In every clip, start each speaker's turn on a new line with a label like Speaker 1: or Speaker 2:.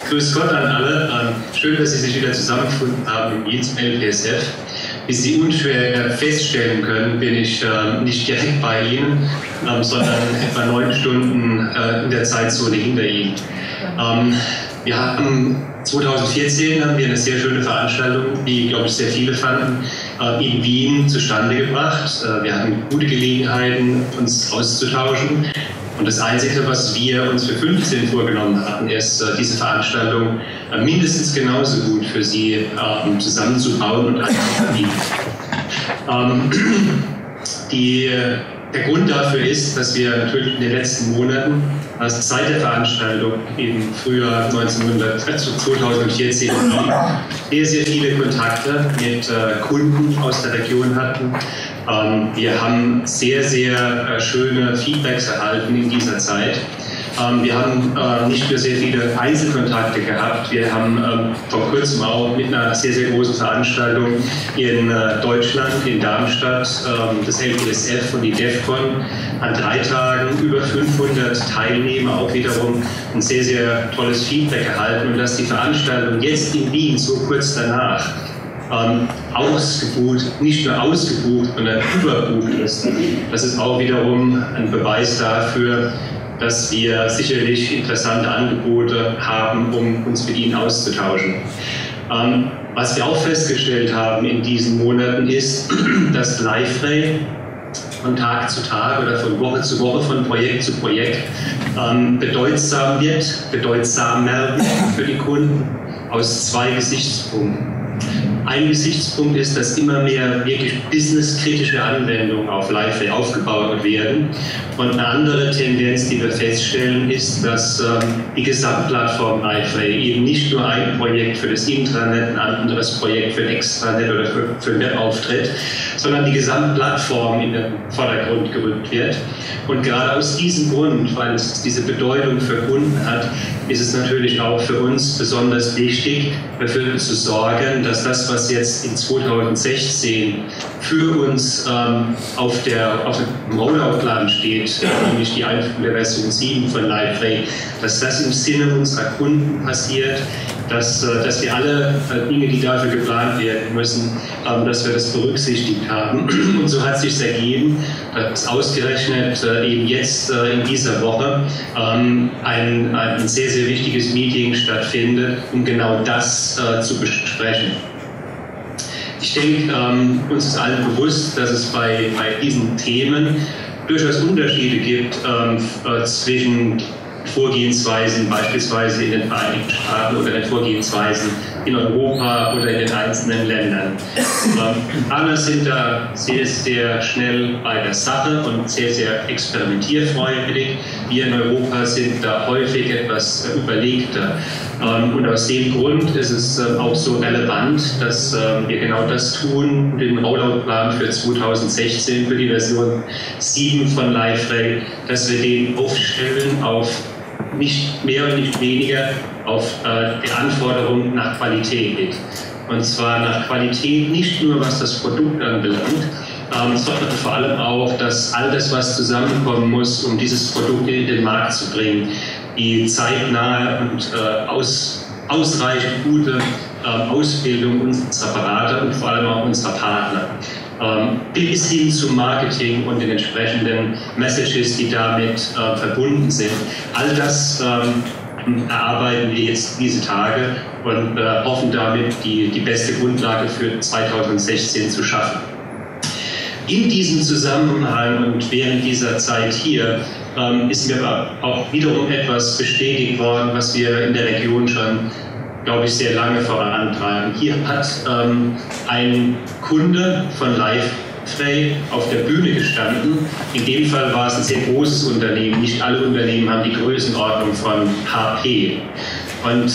Speaker 1: Grüß Gott an alle. Schön, dass Sie sich wieder zusammengefunden haben im zum LPSF. Wie Sie unschwer feststellen können, bin ich nicht direkt bei Ihnen, sondern etwa 9 Stunden in der Zeitzone hinter Ihnen. Wir hatten 2014 eine sehr schöne Veranstaltung, die, glaube ich, sehr viele fanden, in Wien zustande gebracht. Wir hatten gute Gelegenheiten, uns auszutauschen. Und das Einzige, was wir uns für 15 vorgenommen hatten, ist, diese Veranstaltung mindestens genauso gut für Sie zusammenzubauen und anzubieten. Der Grund dafür ist, dass wir natürlich in den letzten Monaten, also seit der Veranstaltung im Frühjahr 2014, sehr, sehr viele Kontakte mit Kunden aus der Region hatten. Wir haben sehr, sehr schöne Feedbacks erhalten in dieser Zeit. Wir haben nicht nur sehr viele Einzelkontakte gehabt, wir haben vor kurzem auch mit einer sehr, sehr großen Veranstaltung in Deutschland, in Darmstadt, das LPSF und die DEFCON an 3 Tagen über 500 Teilnehmer auch wiederum ein sehr, sehr tolles Feedback erhalten. Und dass die Veranstaltung jetzt in Wien so kurz danach ausgebucht, nicht nur ausgebucht, sondern überbucht ist, das ist auch wiederum ein Beweis dafür, dass wir sicherlich interessante Angebote haben, um uns mit Ihnen auszutauschen. Was wir auch festgestellt haben in diesen Monaten ist, dass Liferay von Tag zu Tag oder von Woche zu Woche, von Projekt zu Projekt bedeutsamer wird für die Kunden aus 2 Gesichtspunkten. Ein Gesichtspunkt ist, dass immer mehr wirklich businesskritische Anwendungen auf Liferay aufgebaut werden. Und eine andere Tendenz, die wir feststellen, ist, dass die Gesamtplattform Liferay eben nicht nur ein Projekt für das Intranet, ein anderes Projekt für Extranet oder für den Webauftritt, sondern die Gesamtplattform in den Vordergrund gerückt wird. Und gerade aus diesem Grund, weil es diese Bedeutung für Kunden hat, ist es natürlich auch für uns besonders wichtig, dafür zu sorgen, dass das, was jetzt in 2016 für uns auf dem Rollout-Plan steht, nämlich die Einführung der Version 7 von Liferay, dass das im Sinne unserer Kunden passiert, dass wir alle Dinge, die dafür geplant werden müssen, dass wir das berücksichtigt haben. Und so hat es sich ergeben, dass ausgerechnet eben jetzt in dieser Woche ein sehr, sehr wichtiges Meeting stattfindet, um genau das zu besprechen. Ich denke, uns ist allen bewusst, dass es bei diesen Themen durchaus Unterschiede gibt zwischen Vorgehensweisen beispielsweise in den Vereinigten Staaten oder den Vorgehensweisen in Europa oder in den einzelnen Ländern. Alle sind da sehr, sehr schnell bei der Sache und sehr, sehr experimentierfreudig. Wir in Europa sind da häufig etwas überlegter. Und aus dem Grund ist es auch so relevant, dass wir genau das tun, den Rollout-Plan für 2016 für die Version 7 von Liferay, dass wir den aufstellen auf nicht mehr und nicht weniger auf die Anforderung nach Qualität. Und zwar nach Qualität nicht nur, was das Produkt anbelangt, sondern vor allem auch, dass all das, was zusammenkommen muss, um dieses Produkt in den Markt zu bringen, die zeitnahe und ausreichend gute Ausbildung unserer Berater und vor allem auch unserer Partner. Bis hin zum Marketing und den entsprechenden Messages, die damit verbunden sind. All das erarbeiten wir jetzt diese Tage und hoffen damit, die beste Grundlage für 2016 zu schaffen. In diesem Zusammenhang und während dieser Zeit hier ist mir aber auch wiederum etwas bestätigt worden, was wir in der Region schon, glaube ich, sehr lange vorantreiben. Hier hat ein Kunde von Liferay auf der Bühne gestanden. In dem Fall war es ein sehr großes Unternehmen. Nicht alle Unternehmen haben die Größenordnung von HP. Und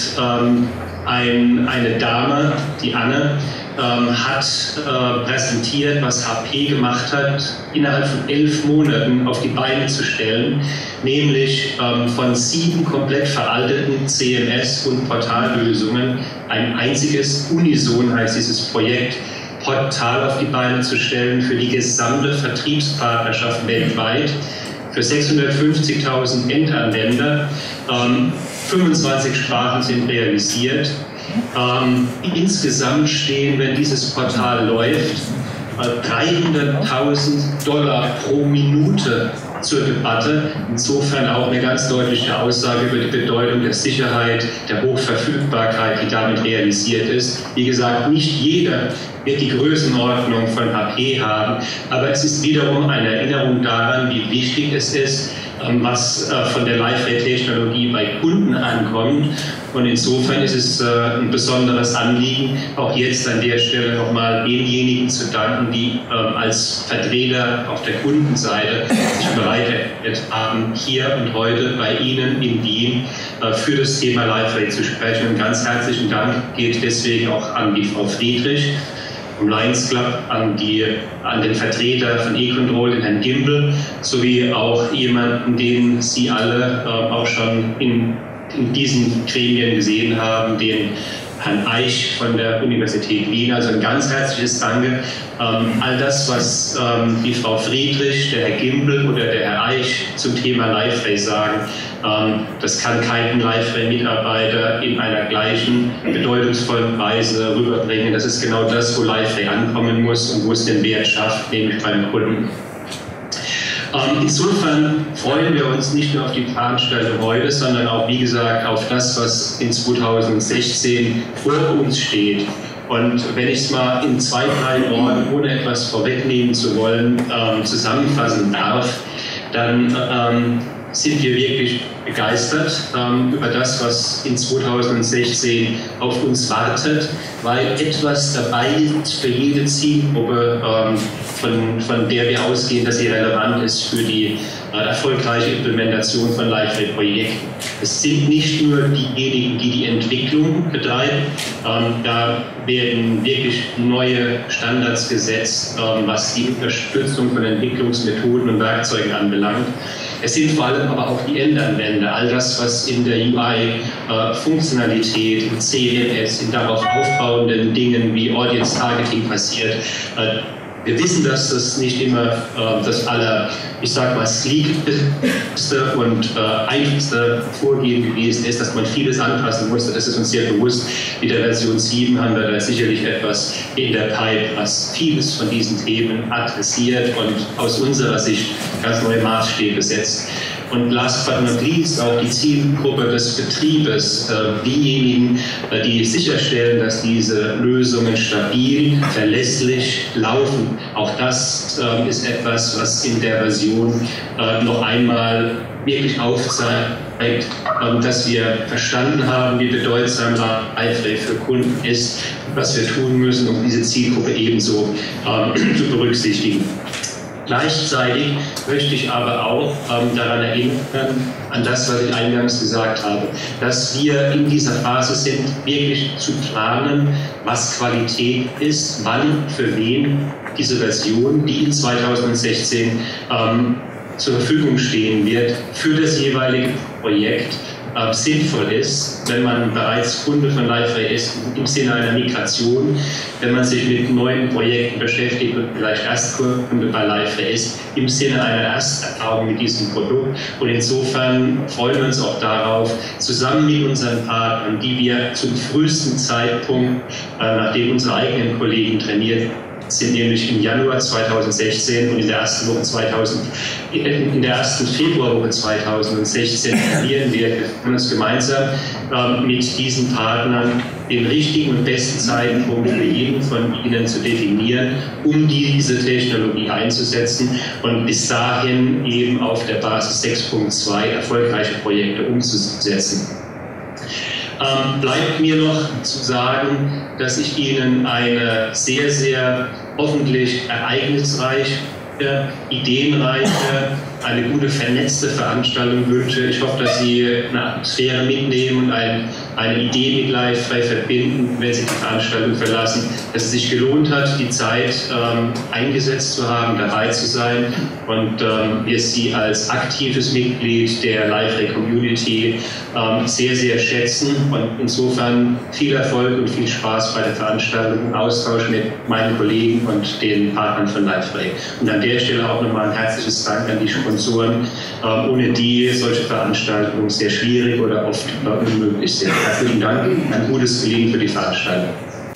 Speaker 1: eine Dame, die Anne, hat präsentiert, was HP gemacht hat, innerhalb von 11 Monaten auf die Beine zu stellen, nämlich von 7 komplett veralteten CMS- und Portallösungen ein einziges, Unison heißt dieses Projekt, Portal auf die Beine zu stellen für die gesamte Vertriebspartnerschaft weltweit, für 650.000 Endanwender, 25 Sprachen sind realisiert. Insgesamt stehen, wenn dieses Portal läuft, $300.000 pro Minute zur Debatte. Insofern auch eine ganz deutliche Aussage über die Bedeutung der Sicherheit, der Hochverfügbarkeit, die damit realisiert ist. Wie gesagt, nicht jeder wird die Größenordnung von HP haben, aber es ist wiederum eine Erinnerung daran, wie wichtig es ist, was von der Live-Ray-Technologie bei Kunden ankommt. Und insofern ist es ein besonderes Anliegen, auch jetzt an der Stelle nochmal denjenigen zu danken, die als Vertreter auf der Kundenseite sich bereit erklärt haben, hier und heute bei Ihnen in Wien für das Thema Live-Ray zu sprechen. Und ganz herzlichen Dank geht deswegen auch an die Frau Friedrich vom Lions Club, an den Vertreter von eControl, den Herrn Gimbel, sowie auch jemanden, den Sie alle auch schon in diesen Gremien gesehen haben, den Herrn Eich von der Universität Wien. Also ein ganz herzliches Danke. All das, was die Frau Friedrich, der Herr Gimbel oder der Herr Eich zum Thema Live-Ray sagen, das kann kein Live-Ray-Mitarbeiter in einer gleichen bedeutungsvollen Weise rüberbringen. Das ist genau das, wo Live-Ray ankommen muss und wo es den Wert schafft, nämlich beim Kunden. Insofern freuen wir uns nicht nur auf die Veranstaltung heute, sondern auch, wie gesagt, auf das, was in 2016 vor uns steht. Und wenn ich es mal in 2, 3 Worten, ohne etwas vorwegnehmen zu wollen, zusammenfassen darf, dann sind wir wirklich begeistert über das, was in 2016 auf uns wartet, weil etwas dabei ist für jede Zielgruppe, von der wir ausgehen, dass sie relevant ist für die erfolgreiche Implementation von Live-Ray-Projekten. Es sind nicht nur diejenigen, die die Entwicklung betreiben, da werden wirklich neue Standards gesetzt, was die Unterstützung von Entwicklungsmethoden und Werkzeugen anbelangt. Es sind vor allem aber auch die Endanwender, all das, was in der UI-Funktionalität, in CMS, in darauf aufbauenden Dingen wie Audience Targeting passiert. Wir wissen, dass das nicht immer das sleekeste und einfachste Vorgehen gewesen ist, dass man vieles anpassen musste. Das ist uns sehr bewusst. Mit der Version 7 haben wir da sicherlich etwas in der Pipe, was vieles von diesen Themen adressiert und aus unserer Sicht ganz neue Maßstäbe setzt. Und last but not least auch die Zielgruppe des Betriebes, diejenigen, die sicherstellen, dass diese Lösungen stabil, verlässlich laufen. Auch das ist etwas, was in der Version noch einmal wirklich aufzeigt, dass wir verstanden haben, wie bedeutsam Live-Ray für Kunden ist, was wir tun müssen, um diese Zielgruppe ebenso zu berücksichtigen. Gleichzeitig möchte ich aber auch daran erinnern, an das, was ich eingangs gesagt habe, dass wir in dieser Phase sind, wirklich zu planen, was Qualität ist, wann, für wen diese Version, die in 2016 zur Verfügung stehen wird, für das jeweilige Projekt sinnvoll ist, wenn man bereits Kunde von Live-Ray ist, im Sinne einer Migration, wenn man sich mit neuen Projekten beschäftigt und vielleicht Erstkunde bei Live-Ray ist, im Sinne einer Ersterfahrung mit diesem Produkt. Und insofern freuen wir uns auch darauf, zusammen mit unseren Partnern, die wir zum frühesten Zeitpunkt, nachdem unsere eigenen Kollegen trainiert sind, nämlich im Januar 2016 und in der ersten Februarwoche 2016 trainieren wir uns gemeinsam mit diesen Partnern den richtigen und besten Zeitpunkt für jeden von ihnen zu definieren, um diese Technologie einzusetzen und bis dahin eben auf der Basis 6.2 erfolgreiche Projekte umzusetzen. Bleibt mir noch zu sagen, dass ich Ihnen eine sehr, sehr hoffentlich ereignisreiche, ideenreiche, eine gute vernetzte Veranstaltung wünsche. Ich hoffe, dass Sie eine Atmosphäre mitnehmen und ein eine Idee mit Livefrei verbinden, wenn sie die Veranstaltung verlassen, dass es sich gelohnt hat, die Zeit eingesetzt zu haben, dabei zu sein und wir Sie als aktives Mitglied der Livefrei-Community sehr, sehr schätzen und insofern viel Erfolg und viel Spaß bei der Veranstaltung und Austausch mit meinen Kollegen und den Partnern von Livefrei. Und an der Stelle auch nochmal ein herzliches Dank an die Sponsoren, ohne die solche Veranstaltungen sehr schwierig oder oft unmöglich sind. Herzlichen Dank, ein gutes Gelingen für die Veranstaltung.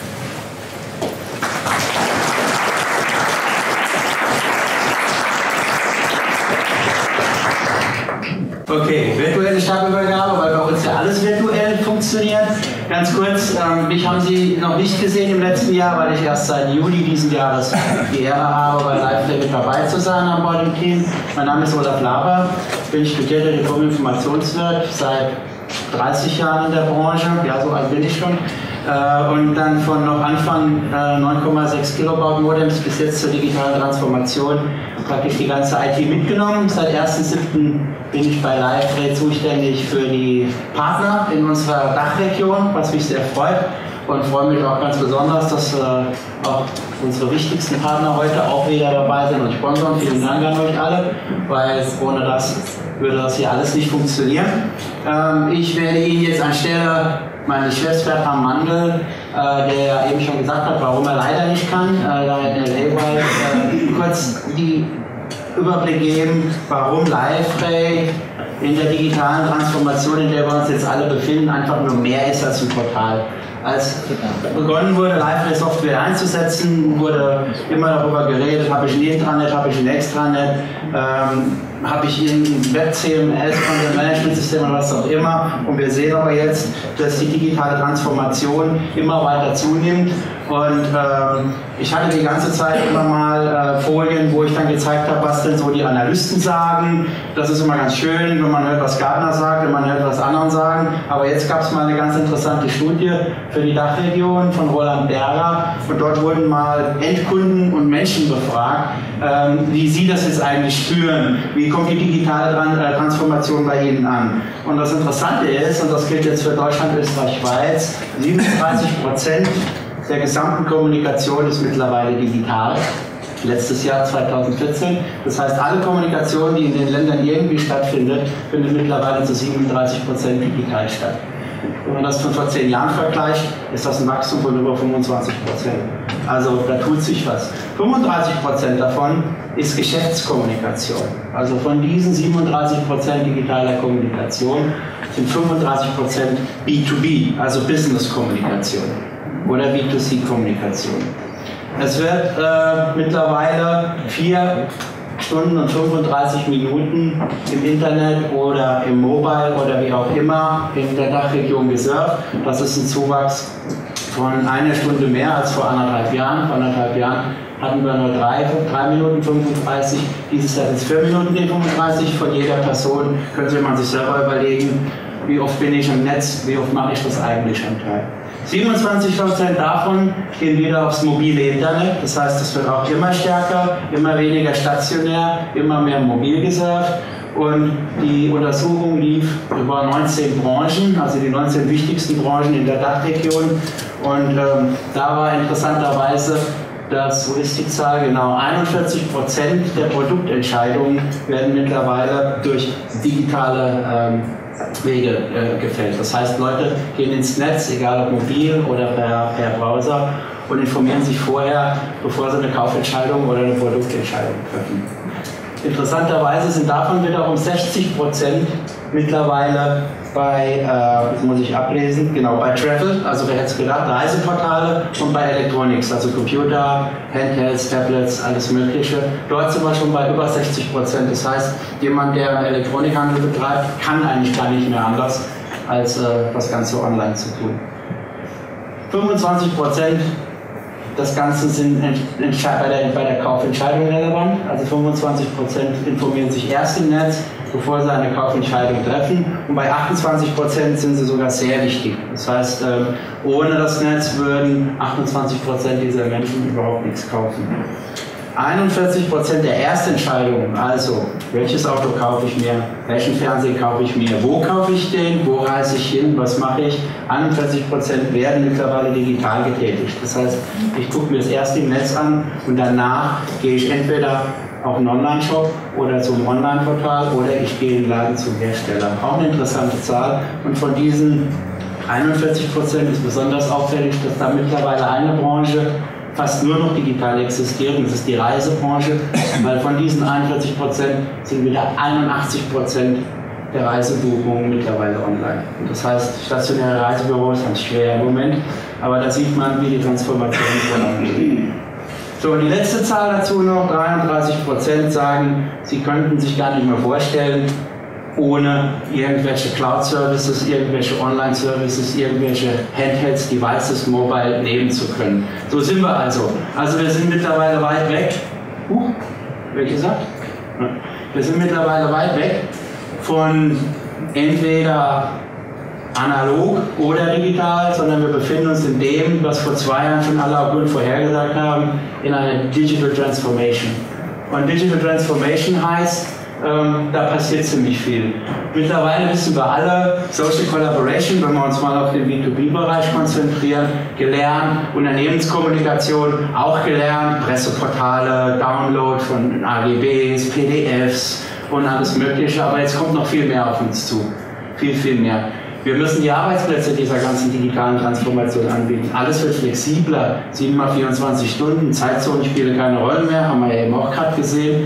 Speaker 2: Okay, virtuelle Stabübergabe, weil bei uns ja alles virtuell funktioniert. Ganz kurz, mich haben Sie noch nicht gesehen im letzten Jahr, weil ich erst seit Juli diesen Jahres die Ehre habe, bei Livefrei mit dabei zu sein an Bord im Team. Mein Name ist Olaf Laber, ich bin studierter Diplom-Informationswirt, seit 30 Jahren in der Branche, ja, so alt bin ich schon. Und dann von noch Anfang 9,6 Kilobaut Modems bis jetzt zur digitalen Transformation praktisch die ganze IT mitgenommen. Seit 1.7. bin ich bei Livefrei zuständig für die Partner in unserer Dachregion, was mich sehr freut. Und freue mich auch ganz besonders, dass auch unsere wichtigsten Partner heute auch wieder dabei sind und sponsern. Vielen Dank an euch alle, weil ohne das würde das hier alles nicht funktionieren. Ich werde Ihnen jetzt anstelle meines Chefs Bertram Mandl, der ja eben schon gesagt hat, warum er leider nicht kann, kurz die Überblick geben, warum Livefrei in der digitalen Transformation, in der wir uns jetzt alle befinden, einfach nur mehr ist als ein Portal. Als begonnen wurde, Livefrei-Software einzusetzen, wurde immer darüber geredet, habe ich ein Intranet, habe ich ein Extranet, habe ich ein Web-CMS, Content-Management-System oder was auch immer. Und wir sehen aber jetzt, dass die digitale Transformation immer weiter zunimmt. Und ich hatte die ganze Zeit immer mal Folien, wo ich dann gezeigt habe, was denn so die Analysten sagen. Das ist immer ganz schön, wenn man hört, was Gartner sagt, wenn man hört, was anderen sagen. Aber jetzt gab es mal eine ganz interessante Studie für die Dachregion von Roland Berger. Und dort wurden mal Endkunden und Menschen befragt, wie sie das jetzt eigentlich spüren. Wie kommt die digitale Transformation bei Ihnen an? Und das Interessante ist, und das gilt jetzt für Deutschland, Österreich, Schweiz, 37% der gesamten Kommunikation ist mittlerweile digital. Letztes Jahr 2014. Das heißt, alle Kommunikation, die in den Ländern irgendwie stattfindet, findet mittlerweile zu 37% digital statt. Wenn man das von vor 10 Jahren vergleicht, ist das ein Wachstum von über 25%. Also da tut sich was. 35% davon ist Geschäftskommunikation. Also von diesen 37% digitaler Kommunikation sind 35% B2B, also Business-Kommunikation oder B2C-Kommunikation. Es wird mittlerweile 4 Stunden und 35 Minuten im Internet oder im Mobile oder wie auch immer in der Dachregion gesurft. Das ist ein Zuwachs von 1 Stunde mehr als vor 1,5 Jahren. Vor 1,5 Jahren hatten wir nur 3 Minuten 35, dieses Jahr sind es 4 Minuten 35 von jeder Person. Könnte man sich selber überlegen, wie oft bin ich im Netz, wie oft mache ich das eigentlich am Tag. 27% davon gehen wieder aufs mobile Internet, das heißt, es wird auch immer stärker, immer weniger stationär, immer mehr mobil gesurft. Und die Untersuchung lief über 19 Branchen, also die 19 wichtigsten Branchen in der Dachregion. Und da war interessanterweise das, wo ist die Zahl genau, 41% der Produktentscheidungen werden mittlerweile durch digitale Wege gefällt. Das heißt, Leute gehen ins Netz, egal ob mobil oder per Browser, und informieren sich vorher, bevor sie eine Kaufentscheidung oder eine Produktentscheidung treffen. Interessanterweise sind davon wiederum 60% mittlerweile bei, das muss ich ablesen, genau, bei Travel, also wer hätte es gedacht, Reiseportale, und bei Electronics, also Computer, Handhelds, Tablets, alles Mögliche. Dort sind wir schon bei über 60%. Das heißt, jemand, der einen Elektronikhandel betreibt, kann eigentlich gar nicht mehr anders, als das Ganze online zu tun. 25% das Ganze sind bei der Kaufentscheidung relevant. Also 25% informieren sich erst im Netz, bevor sie eine Kaufentscheidung treffen. Und bei 28% sind sie sogar sehr wichtig. Das heißt, ohne das Netz würden 28% dieser Menschen überhaupt nichts kaufen. 41% der Erstentscheidungen, also welches Auto kaufe ich mir, welchen Fernseher kaufe ich mir, wo kaufe ich den, wo reise ich hin, was mache ich, 41% werden mittlerweile digital getätigt. Das heißt, ich gucke mir das erst im Netz an und danach gehe ich entweder auf einen Online-Shop oder zum Online-Portal oder ich gehe in den Laden zum Hersteller. Auch eine interessante Zahl. Und von diesen 41% ist besonders auffällig, dass da mittlerweile eine Branche fast nur noch digital existiert, und das ist die Reisebranche, weil von diesen 41% sind wieder 81% der Reisebuchungen mittlerweile online. Und das heißt, stationäre Reisebüros haben es schwer im Moment, aber da sieht man, wie die Transformation vorangeht. So, und die letzte Zahl dazu noch, 33% sagen, sie könnten sich gar nicht mehr vorstellen, ohne irgendwelche Cloud-Services, irgendwelche Online-Services, irgendwelche Handhelds, Devices, Mobile leben zu können. So sind wir also. Also wir sind mittlerweile weit weg. Wer gesagt? Wir sind mittlerweile weit weg von entweder analog oder digital, sondern wir befinden uns in dem, was vor 2 Jahren schon alle auch gut vorhergesagt haben, in einer Digital Transformation. Und Digital Transformation heißt, da passiert ziemlich viel. Mittlerweile wissen wir alle, Social Collaboration, wenn wir uns mal auf den B2B-Bereich konzentrieren, gelernt, Unternehmenskommunikation auch gelernt, Presseportale, Download von AGBs, PDFs und alles Mögliche, aber jetzt kommt noch viel mehr auf uns zu. Viel, viel mehr. Wir müssen die Arbeitsplätze dieser ganzen digitalen Transformation anbieten. Alles wird flexibler, 7x24 Stunden, Zeitzonen spielen keine Rolle mehr, haben wir ja eben auch gerade gesehen,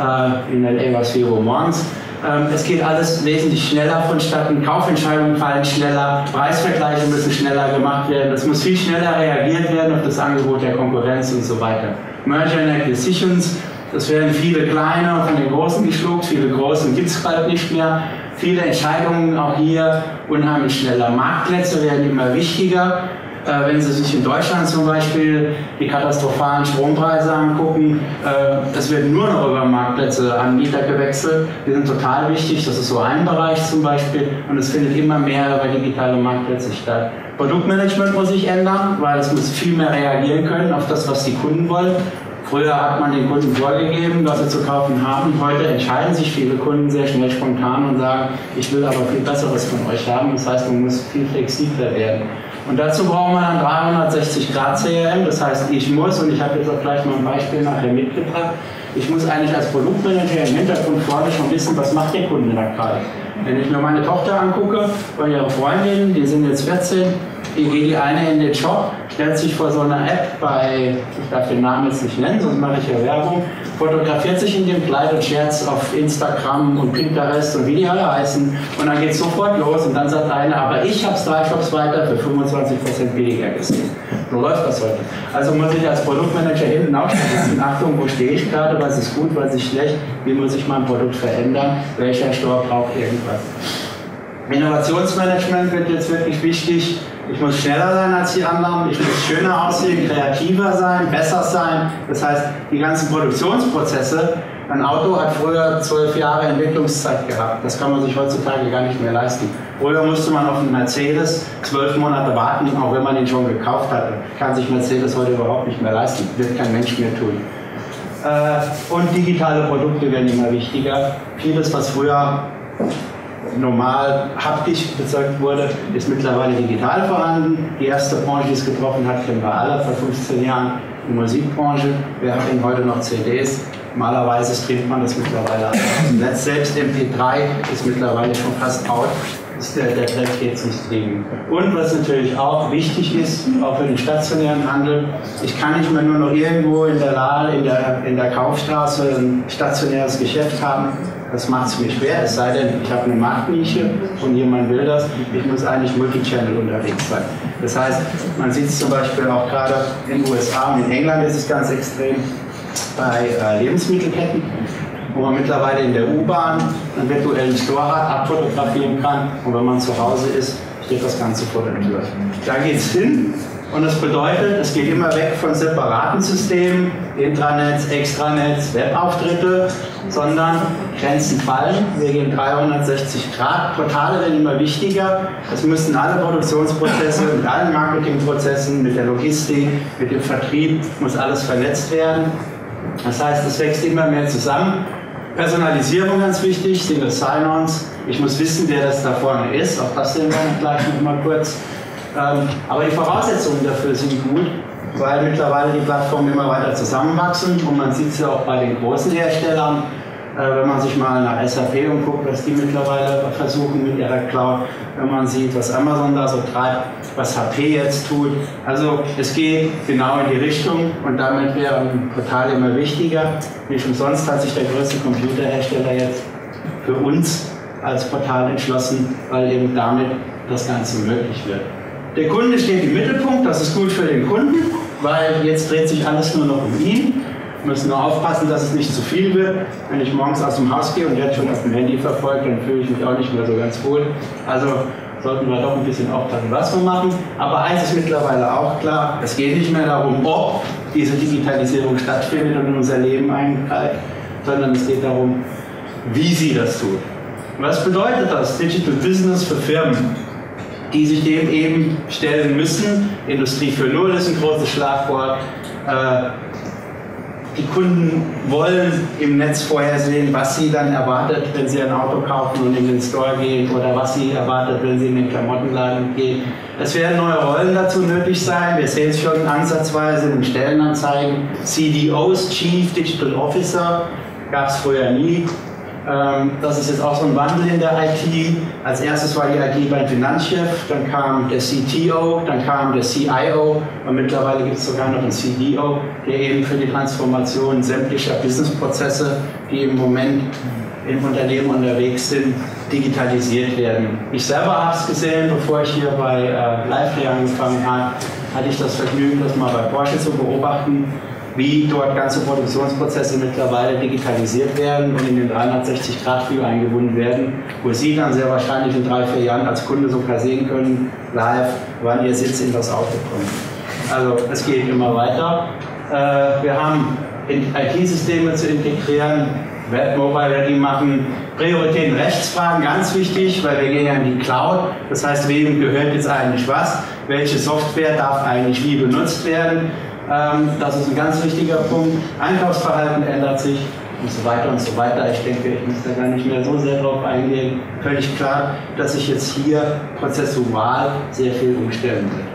Speaker 2: in LA war es 4 Uhr morgens. Es geht alles wesentlich schneller vonstatten, Kaufentscheidungen fallen schneller, Preisvergleiche müssen schneller gemacht werden, es muss viel schneller reagiert werden auf das Angebot der Konkurrenz und so weiter. Merger and Acquisitions, das werden viele kleine von den Großen geschluckt, viele Großen gibt es bald nicht mehr. Viele Entscheidungen auch hier unheimlich schneller. Marktplätze werden immer wichtiger. Wenn Sie sich in Deutschland zum Beispiel die katastrophalen Strompreise angucken, es wird nur noch über Marktplätze Anbieter gewechselt. Die sind total wichtig, das ist so ein Bereich zum Beispiel, und es findet immer mehr über digitale Marktplätze statt. Produktmanagement muss sich ändern, weil es muss viel mehr reagieren können auf das, was die Kunden wollen. Früher hat man den Kunden vorgegeben, was sie zu kaufen haben. Heute entscheiden sich viele Kunden sehr schnell spontan und sagen, ich will aber viel Besseres von euch haben. Das heißt, man muss viel flexibler werden. Und dazu brauchen wir dann 360 Grad CRM. Das heißt, ich muss, und ich habe jetzt auch gleich mal ein Beispiel nachher mitgebracht, ich muss eigentlich als Produktmanager im Hintergrund vorne schon wissen, was macht der Kunde da gerade. Wenn ich mir meine Tochter angucke und ihre Freundin, die sind jetzt 14, die geht die eine in den Shop, stellt sich vor so einer App bei, ich darf den Namen jetzt nicht nennen, sonst mache ich ja Werbung, fotografiert sich in dem Kleid und shared es auf Instagram und Pinterest und wie die alle heißen, und dann geht es sofort los und dann sagt einer, aber ich habe es 3 Shops weiter für 25% billiger gesehen. So läuft das heute. Also muss ich als Produktmanager hinten auch schon wissen, Achtung, wo stehe ich gerade, was ist gut, was ist schlecht, wie muss ich mein Produkt verändern, welcher Store braucht irgendwas. Innovationsmanagement wird jetzt wirklich wichtig. Ich muss schneller sein als die anderen, ich muss schöner aussehen, kreativer sein, besser sein. Das heißt, die ganzen Produktionsprozesse, ein Auto hat früher 12 Jahre Entwicklungszeit gehabt. Das kann man sich heutzutage gar nicht mehr leisten. Früher musste man auf einen Mercedes 12 Monate warten, auch wenn man ihn schon gekauft hatte. Kann sich Mercedes heute überhaupt nicht mehr leisten, wird kein Mensch mehr tun. Und digitale Produkte werden immer wichtiger. Vieles, was früher normal haptisch bezeugt wurde, ist mittlerweile digital vorhanden. Die erste Branche, die es getroffen hat, kennen wir alle vor 15 Jahren, die Musikbranche. Wir haben heute noch CDs. Normalerweise streamt man das mittlerweile an. Selbst MP3 ist mittlerweile schon fast out. Der Trend geht zum Streamen. Und was natürlich auch wichtig ist, auch für den stationären Handel, ich kann nicht mehr nur noch irgendwo in der Kaufstraße ein stationäres Geschäft haben. Das macht es mir schwer, es sei denn, ich habe eine Marktnische und jemand will das. Ich muss eigentlich Multichannel unterwegs sein. Das heißt, man sieht es zum Beispiel auch gerade in den USA und in England ist es ganz extrem bei Lebensmittelketten, wo man mittlerweile in der U-Bahn einen virtuellen Store hat, abfotografieren kann, und wenn man zu Hause ist, steht das Ganze vor der Tür. Da geht es hin, und das bedeutet, es geht immer weg von separaten Systemen, Intranets, Extranets, Webauftritte, sondern Grenzen fallen. Wir gehen 360 Grad, Portale werden immer wichtiger. Es müssen alle Produktionsprozesse mit allen Marketingprozessen, mit der Logistik, mit dem Vertrieb, muss alles vernetzt werden. Das heißt, es wächst immer mehr zusammen. Personalisierung ganz wichtig, Single Sign-Ons. Ich muss wissen, wer das da vorne ist. Auch das sehen wir gleich noch mal kurz. Aber die Voraussetzungen dafür sind gut, weil mittlerweile die Plattformen immer weiter zusammenwachsen. Und man sieht es ja auch bei den großen Herstellern. Wenn man sich mal nach SAP umguckt, was die mittlerweile versuchen mit ihrer Cloud, wenn man sieht, was Amazon da so treibt, was HP jetzt tut. Also es geht genau in die Richtung und damit wäre ein Portal immer wichtiger. Nicht umsonst hat sich der größte Computerhersteller jetzt für uns als Portal entschlossen, weil eben damit das Ganze möglich wird. Der Kunde steht im Mittelpunkt, das ist gut für den Kunden, weil jetzt dreht sich alles nur noch um ihn. Wir müssen nur aufpassen, dass es nicht zu viel wird. Wenn ich morgens aus dem Haus gehe und jetzt schon auf dem Handy verfolge, dann fühle ich mich auch nicht mehr so ganz wohl. Also sollten wir doch ein bisschen aufpassen, was wir machen. Aber eins ist mittlerweile auch klar, es geht nicht mehr darum, ob diese Digitalisierung stattfindet und in unser Leben eingreift, sondern es geht darum, wie sie das tut. Was bedeutet das? Digital Business für Firmen, die sich dem eben stellen müssen. Industrie 4.0 ist ein großes Schlagwort. Die Kunden wollen im Netz vorhersehen, was sie dann erwartet, wenn sie ein Auto kaufen und in den Store gehen oder was sie erwartet, wenn sie in den Klamottenladen gehen. Es werden neue Rollen dazu nötig sein. Wir sehen es schon ansatzweise in den Stellenanzeigen. CDOs, Chief Digital Officer, gab es früher nie. Das ist jetzt auch so ein Wandel in der IT. Als erstes war die IT beim Finanzchef, dann kam der CTO, dann kam der CIO und mittlerweile gibt es sogar noch einen CDO, der eben für die Transformation sämtlicher Businessprozesse, die im Moment im Unternehmen unterwegs sind, digitalisiert werden. Ich selber habe es gesehen, bevor ich hier bei Liferay angefangen habe, hatte ich das Vergnügen, das mal bei Porsche zu beobachten, wie dort ganze Produktionsprozesse mittlerweile digitalisiert werden und in den 360-Grad-View eingebunden werden, wo Sie dann sehr wahrscheinlich in 3-4 Jahren als Kunde sogar sehen können, live, wann Ihr Sitz in das Auto kommt. Also es geht immer weiter. Wir haben IT-Systeme zu integrieren, Web Mobile Ready machen, Prioritäten, Rechtsfragen, ganz wichtig, weil wir gehen ja in die Cloud. Das heißt, wem gehört jetzt eigentlich was? Welche Software darf eigentlich wie benutzt werden? Das ist ein ganz wichtiger Punkt. Einkaufsverhalten ändert sich und so weiter und so weiter. Ich denke, ich muss da gar nicht mehr so sehr drauf eingehen. Völlig klar, dass sich jetzt hier prozessual sehr viel umstellen wird.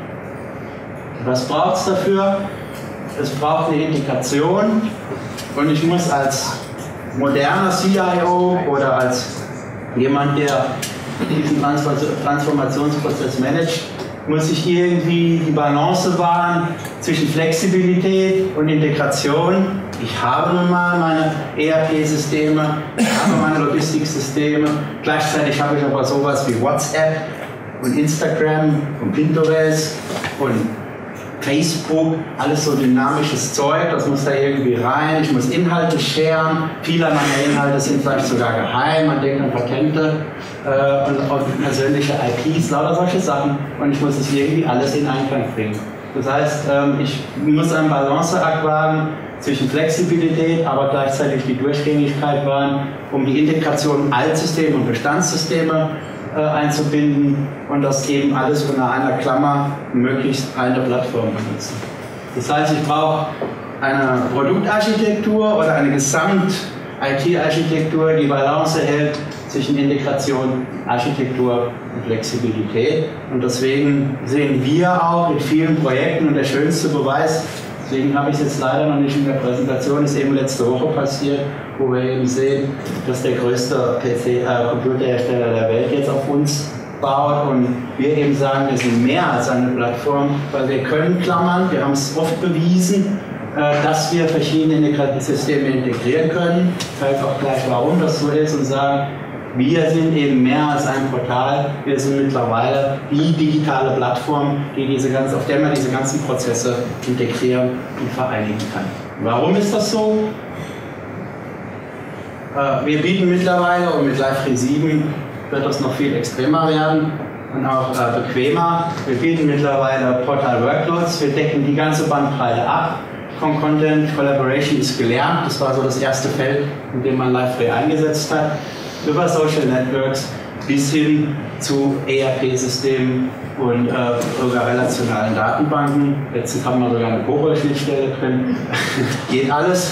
Speaker 2: Was braucht es dafür? Es braucht eine Integration und ich muss als moderner CIO oder als jemand, der diesen Transformationsprozess managt, muss ich irgendwie die Balance wahren zwischen Flexibilität und Integration. Ich habe nun mal meine ERP-Systeme, ich habe meine Logistiksysteme, gleichzeitig habe ich aber sowas wie WhatsApp und Instagram und Pinterest und Facebook, alles so dynamisches Zeug, das muss da irgendwie rein, ich muss Inhalte sharen, viele meiner Inhalte sind vielleicht sogar geheim, man denkt an Patente und persönliche IPs, lauter solche Sachen und ich muss es irgendwie alles in Einklang bringen. Das heißt, ich muss einen Balanceakt wahren zwischen Flexibilität, aber gleichzeitig die Durchgängigkeit wahren, um die Integration Altsysteme und Bestandssysteme einzubinden und das eben alles unter einer Klammer möglichst eine Plattform benutzen. Das heißt, ich brauche eine Produktarchitektur oder eine Gesamt-IT-Architektur, die Balance hält zwischen Integration, Architektur und Flexibilität. Und deswegen sehen wir auch in vielen Projekten, und der schönste Beweis, deswegen habe ich es jetzt leider noch nicht in der Präsentation, ist eben letzte Woche passiert, wo wir eben sehen, dass der größte Computerhersteller der Welt jetzt auf uns baut und wir eben sagen, wir sind mehr als eine Plattform, weil wir können klammern, wir haben es oft bewiesen, dass wir verschiedene Systeme integrieren können. Ich zeige auch gleich, warum das so ist und sagen, wir sind eben mehr als ein Portal, wir sind mittlerweile die digitale Plattform, auf der man diese ganzen Prozesse integrieren und vereinigen kann. Warum ist das so? Wir bieten mittlerweile, und mit Liferay 7 wird das noch viel extremer werden und auch bequemer, wir bieten mittlerweile Portal Workloads, wir decken die ganze Bandbreite ab. Von Content, Collaboration ist gelernt, das war so das erste Feld, in dem man Liferay eingesetzt hat, über Social Networks bis hin zu ERP-Systemen, und sogar relationalen Datenbanken. Jetzt haben wir sogar eine COBOL-Schnittstelle drin. Geht alles.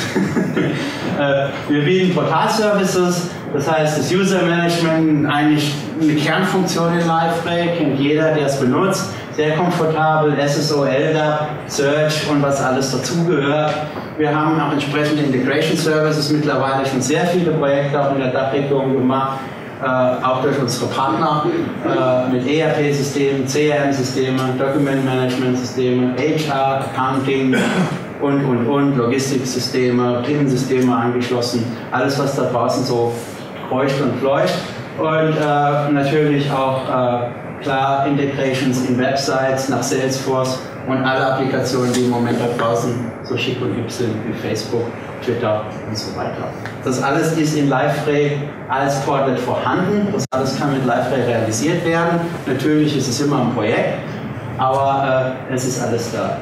Speaker 2: Wir bieten Portal-Services, das heißt das User-Management, eigentlich eine Kernfunktion in Liferay, kennt jeder, der es benutzt. Sehr komfortabel, SSO, LDAP, Search und was alles dazugehört. Wir haben auch entsprechende Integration Services mittlerweile schon sehr viele Projekte auch in der Dachregion gemacht, auch durch unsere Partner mit ERP-Systemen, CRM-Systemen, Document-Management-Systeme, HR, Accounting und Logistiksysteme, PIN-Systeme angeschlossen. Alles, was da draußen so kreucht und fleucht. Und natürlich auch klar Integrations in Websites nach Salesforce und alle Applikationen, die im Moment da draußen so schick und hübsch sind wie Facebook, Twitter und so weiter. Das alles ist in Liferay als Portlet vorhanden. Das alles kann mit Liferay realisiert werden. Natürlich ist es immer ein Projekt, aber es ist alles da.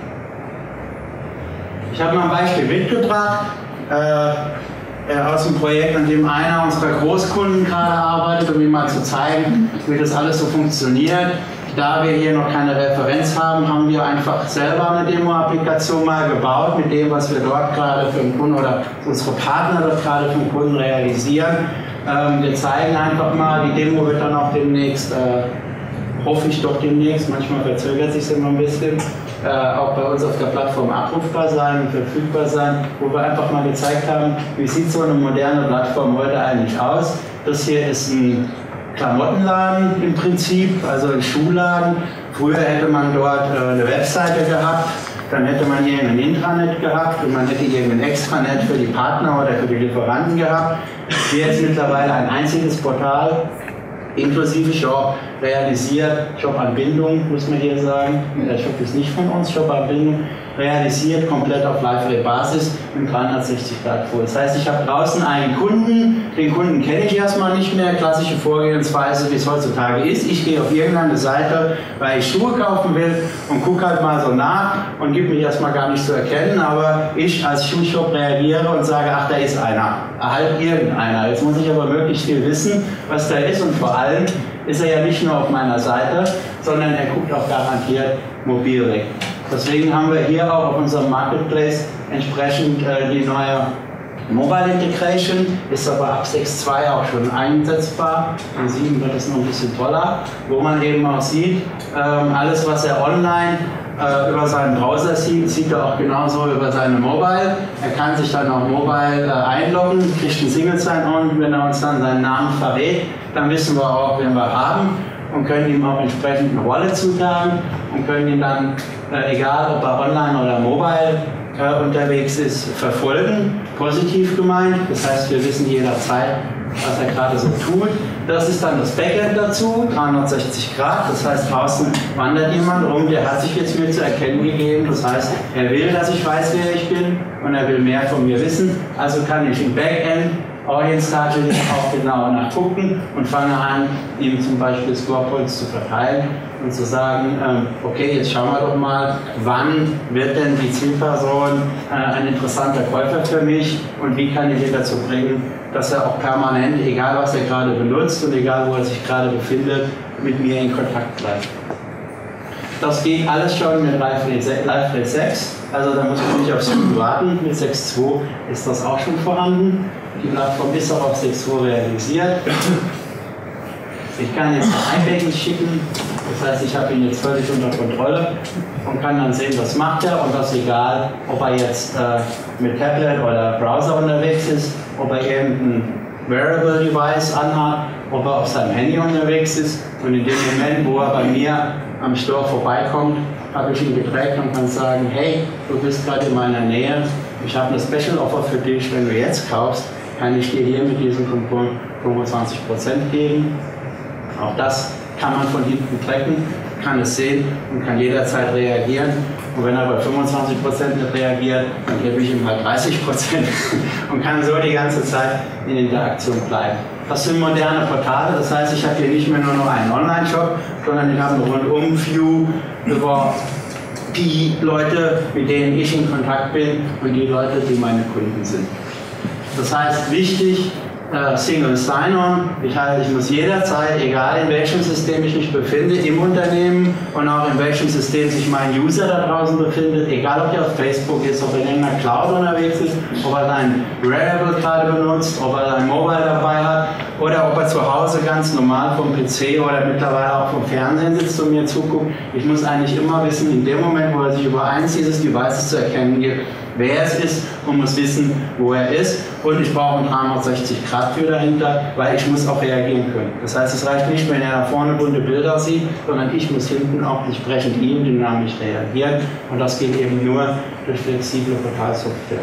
Speaker 2: Ich habe mal ein Beispiel mitgebracht aus dem Projekt, an dem einer unserer Großkunden gerade arbeitet, um ihm mal zu zeigen, wie das alles so funktioniert. Da wir hier noch keine Referenz haben, haben wir einfach selber eine Demo-Applikation mal gebaut mit dem, was wir dort gerade für den Kunden oder unsere Partner dort gerade für den Kunden realisieren. Wir zeigen einfach mal, die Demo wird dann auch demnächst, hoffe ich doch demnächst, manchmal verzögert sich es immer ein bisschen, auch bei uns auf der Plattform abrufbar sein und verfügbar sein, wo wir einfach mal gezeigt haben, wie sieht so eine moderne Plattform heute eigentlich aus. Das hier ist ein Klamottenladen im Prinzip, also ein Schuhladen. Früher hätte man dort eine Webseite gehabt, dann hätte man hier ein Intranet gehabt und man hätte hier ein Extranet für die Partner oder für die Lieferanten gehabt. Hier ist mittlerweile ein einziges Portal, inklusive Shop, realisiert, Shop-Anbindung, muss man hier sagen. Der Shop ist nicht von uns, Shop-Anbindung, realisiert komplett auf Liferay-Basis im 360-Grad-Full. Das heißt, ich habe draußen einen Kunden, den Kunden kenne ich erstmal nicht mehr, klassische Vorgehensweise, wie es heutzutage ist. Ich gehe auf irgendeine Seite, weil ich Schuhe kaufen will und gucke halt mal so nach und gebe mich erstmal gar nicht zu erkennen, aber ich als Schuhshop reagiere und sage, ach, da ist einer, halt irgendeiner. Jetzt muss ich aber möglichst viel wissen, was da ist und vor allem ist er ja nicht nur auf meiner Seite, sondern er guckt auch garantiert mobil weg. Deswegen haben wir hier auch auf unserem Marketplace entsprechend die neue Mobile Integration, ist aber ab 6.2 auch schon einsetzbar. In 7 wird es noch ein bisschen toller, wo man eben auch sieht, alles was er online über seinen Browser sieht, sieht er auch genauso über seine Mobile. Er kann sich dann auch mobile einloggen, kriegt einen Single Sign-On, wenn er uns dann seinen Namen verrät, dann wissen wir auch, wen wir haben und können ihm auch entsprechend eine Wallet zutagen und können ihn dann, egal ob er online oder mobile unterwegs ist, verfolgen, positiv gemeint. Das heißt, wir wissen jederzeit, was er gerade so tut. Das ist dann das Backend dazu, 360 Grad. Das heißt, draußen wandert jemand rum, der hat sich jetzt mir zu erkennen gegeben. Das heißt, er will, dass ich weiß, wer ich bin und er will mehr von mir wissen. Also kann ich im Backend Audience Targeting auch genau nachgucken und fange an, ihm zum Beispiel Scorepoints zu verteilen und zu sagen, okay, jetzt schauen wir doch mal, wann wird denn die Zielperson ein interessanter Käufer für mich und wie kann ich ihn dazu bringen, dass er auch permanent, egal was er gerade benutzt und egal wo er sich gerade befindet, mit mir in Kontakt bleibt. Das geht alles schon mit Liferay 6, also da muss man nicht aufs Spiel warten. Mit 6.2 ist das auch schon vorhanden. Die Plattform ist auch auf 6.2 realisiert. Ich kann jetzt ein Backend schicken, das heißt, ich habe ihn jetzt völlig unter Kontrolle und kann dann sehen, was macht er und das egal, ob er jetzt mit Tablet oder Browser unterwegs ist, ob er irgendein Wearable Device anhat, ob er auf seinem Handy unterwegs ist und in dem Moment, wo er bei mir am Store vorbeikommt, habe ich ihn getrackt und kann sagen, hey, du bist gerade in meiner Nähe, ich habe eine Special Offer für dich, wenn du jetzt kaufst, kann ich dir hier mit diesem Coupon 25% geben. Auch das kann man von hinten tracken, kann es sehen und kann jederzeit reagieren. Und wenn er bei 25% nicht reagiert, dann gebe ich ihm halt 30% und kann so die ganze Zeit in Interaktion bleiben. Das sind moderne Portale, das heißt, ich habe hier nicht mehr nur noch einen Online-Shop, sondern ich habe eine Rundum-View über die Leute, mit denen ich in Kontakt bin und die Leute, die meine Kunden sind. Das heißt, wichtig, Single Sign-On. Ich muss jederzeit, egal in welchem System ich mich befinde, im Unternehmen und auch in welchem System sich mein User da draußen befindet, egal ob der auf Facebook ist, ob er in irgendeiner Cloud unterwegs ist, ob er sein Wearable gerade benutzt, ob er sein Mobile dabei hat oder ob er zu Hause ganz normal vom PC oder mittlerweile auch vom Fernsehen sitzt und mir zuguckt. Ich muss eigentlich immer wissen, in dem Moment, wo er sich über eins dieses Devices zu erkennen gibt, wer es ist und muss wissen, wo er ist. Und ich brauche einen 360-Grad-View dahinter, weil ich muss auch reagieren können. Das heißt, es reicht nicht, wenn er da vorne bunte Bilder sieht, sondern ich muss hinten auch entsprechend ihm dynamisch reagieren. Und das geht eben nur durch flexible Portalsoftware.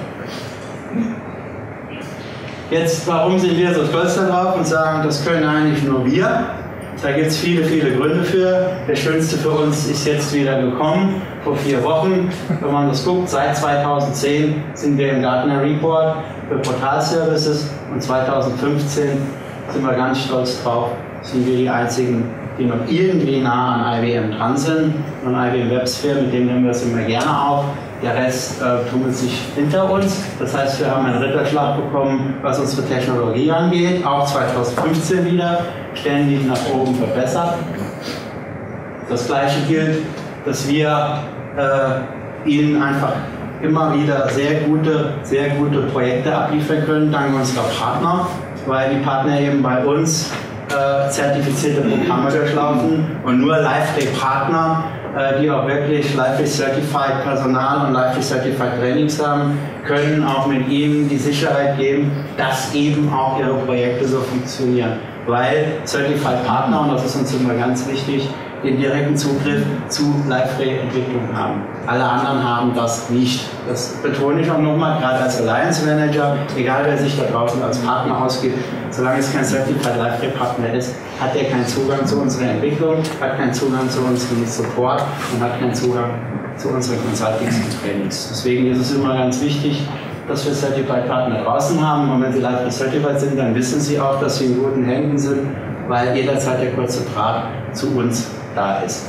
Speaker 2: Jetzt, warum sind wir so stolz darauf und sagen, das können eigentlich nur wir? Da gibt es viele, viele Gründe für. Der schönste für uns ist jetzt wieder gekommen, vor 4 Wochen. Wenn man das guckt, seit 2010 sind wir im Gartner Report für Portalservices und 2015 sind wir ganz stolz drauf, sind wir die einzigen, die noch irgendwie nah an IBM dran sind. Und IBM WebSphere, mit dem nehmen wir das immer gerne auf. Der Rest tummelt sich hinter uns. Das heißt, wir haben einen Ritterschlag bekommen, was unsere Technologie angeht. Auch 2015 wieder, ständig nach oben verbessert. Das Gleiche gilt, dass wir Ihnen einfach immer wieder sehr gute Projekte abliefern können, dank unserer Partner, weil die Partner eben bei uns zertifizierte Programme durchlaufen und nur Live-Day-Partner, die auch wirklich Live-Day Certified Personal und Live-Day Certified Trainings haben, können auch mit Ihnen die Sicherheit geben, dass eben auch Ihre Projekte so funktionieren. Weil Certified Partner, und das ist uns immer ganz wichtig, den direkten Zugriff zu Live-Day-Entwicklung haben. Alle anderen haben das nicht. Das betone ich auch nochmal, gerade als Alliance Manager, egal wer sich da draußen als Partner ausgibt, solange es kein Certified Live-Day-Partner ist, hat er keinen Zugang zu unserer Entwicklung, hat keinen Zugang zu unserem Support und hat keinen Zugang zu unseren Consultings und Trainings. Deswegen ist es immer ganz wichtig, dass wir Certified Partner draußen haben. Und wenn sie Live-Day Certified sind, dann wissen sie auch, dass sie in guten Händen sind, weil jederzeit der kurze Draht zu uns da ist.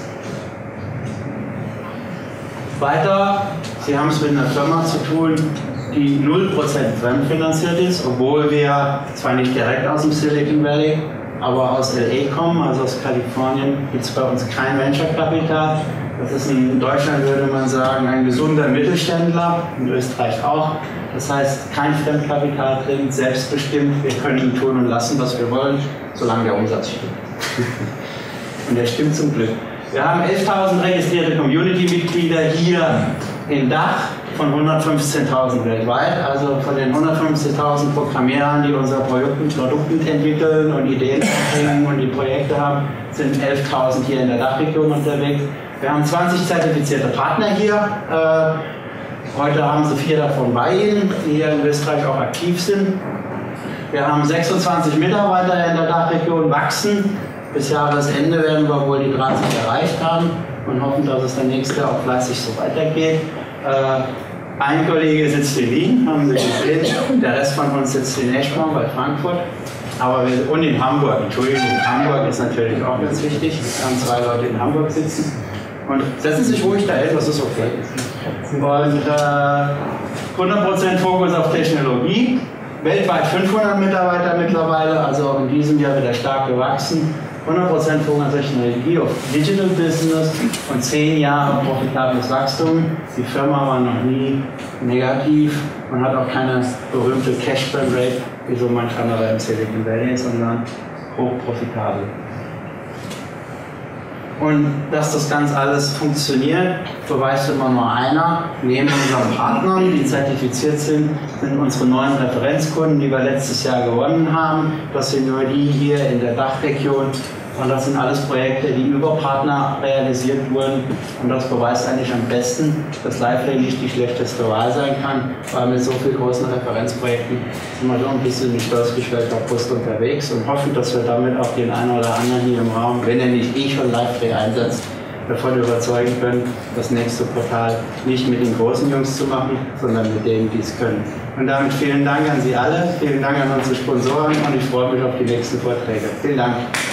Speaker 2: Weiter, Sie haben es mit einer Firma zu tun, die 0% fremdfinanziert ist, obwohl wir zwar nicht direkt aus dem Silicon Valley, aber aus LA kommen, also aus Kalifornien, gibt es bei uns kein Venture-Kapital. Das ist in Deutschland, würde man sagen, ein gesunder Mittelständler, in Österreich auch. Das heißt, kein Fremdkapital drin, selbstbestimmt, wir können tun und lassen, was wir wollen, solange der Umsatz stimmt. Und der stimmt zum Glück. Wir haben 11.000 registrierte Community-Mitglieder hier in Dach von 115.000 weltweit. Also von den 115.000 Programmierern, die unsere Produkte entwickeln und Ideen bringen und die Projekte haben, sind 11.000 hier in der Dachregion unterwegs. Wir haben 20 zertifizierte Partner hier. Heute haben Sie 4 davon bei Ihnen, die hier in Österreich auch aktiv sind. Wir haben 26 Mitarbeiter in der Dachregion, wachsen. Bis Jahresende werden wir wohl die 30 erreicht haben und hoffen, dass es der nächste auch fleißig so weitergeht. Ein Kollege sitzt in Wien, haben Sie gesehen. Der Rest von uns sitzt in Eschborn bei Frankfurt. Und in Hamburg. Entschuldigung, Hamburg ist natürlich auch ganz wichtig. Wir haben 2 Leute in Hamburg sitzen. Und setzen Sie sich ruhig da hin, das ist okay. Und 100% Fokus auf Technologie. Weltweit 500 Mitarbeiter mittlerweile, also in diesem Jahr wieder stark gewachsen. 100% Fokus auf Technologie, auf Digital Business und 10 Jahre profitables Wachstum. Die Firma war noch nie negativ und hat auch keine berühmte Cash Burn Rate, wie so manch anderer im Silicon Valley, sondern hochprofitabel. Und dass das ganz alles funktioniert, beweist immer nur einer. Neben unseren Partnern, die zertifiziert sind, sind unsere 9 Referenzkunden, die wir letztes Jahr gewonnen haben. Das sind nur die hier in der Dachregion. Und das sind alles Projekte, die über Partner realisiert wurden. Und das beweist eigentlich am besten, dass Live-Day nicht die schlechteste Wahl sein kann, weil mit so vielen großen Referenzprojekten sind wir schon ein bisschen mit stolzgestellter Brust unterwegs und hoffen, dass wir damit auch den einen oder anderen hier im Raum, wenn er nicht schon Live-Day einsetzt, davon überzeugen können, das nächste Portal nicht mit den großen Jungs zu machen, sondern mit denen, die es können. Und damit vielen Dank an Sie alle, vielen Dank an unsere Sponsoren und ich freue mich auf die nächsten Vorträge. Vielen Dank.